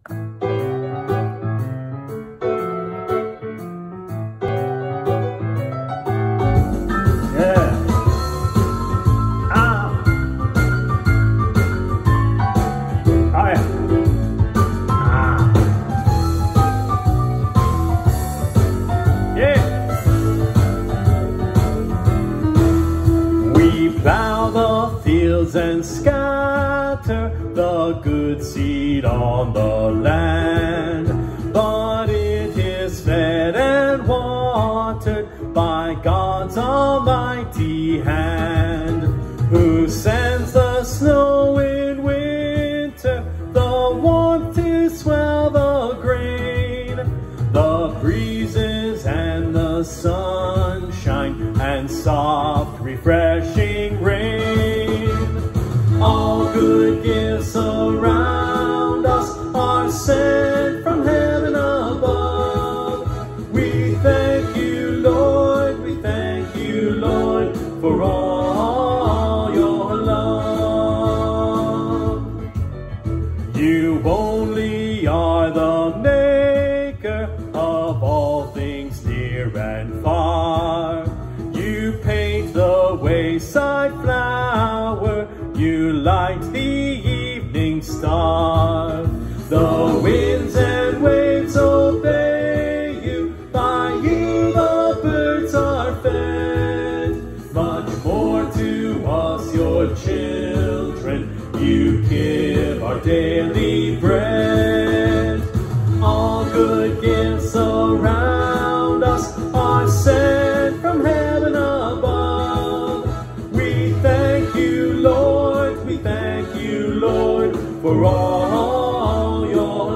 Plow the fields and scatter the good seed on the land, but it is fed and watered by God's almighty hand, who sends the snow in winter, the warmth to swell the grain, the breezes and the sunshine and soft refreshing rain. All good gifts around us are sent from heaven above. We thank you, Lord, we thank you, Lord, for all your love. You only are the maker of all things near and far. You paint the wayside flower, you light the evening star. The winds and waves obey you, by you the birds are fed. Much more to us, your children, you give our daily bread. All good gifts around us are sent from heaven above. We thank you, Lord, we thank you, Lord, for all your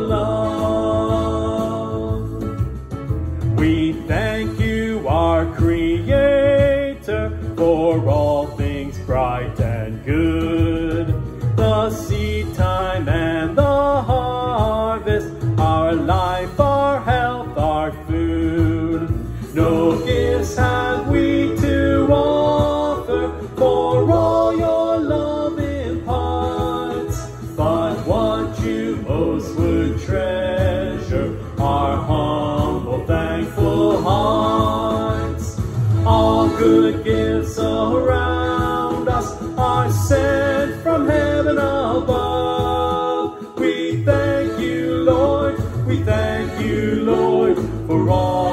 love. We thank you, our Creator, for all things bright and good, the seed time and the harvest, our life, our health, our food. No gifts have we to offer, for all your love imparts, but what you most would treasure, our humble, thankful hearts. All good gifts around us are sent from heaven above. We thank you, Lord, we thank you, Lord, for all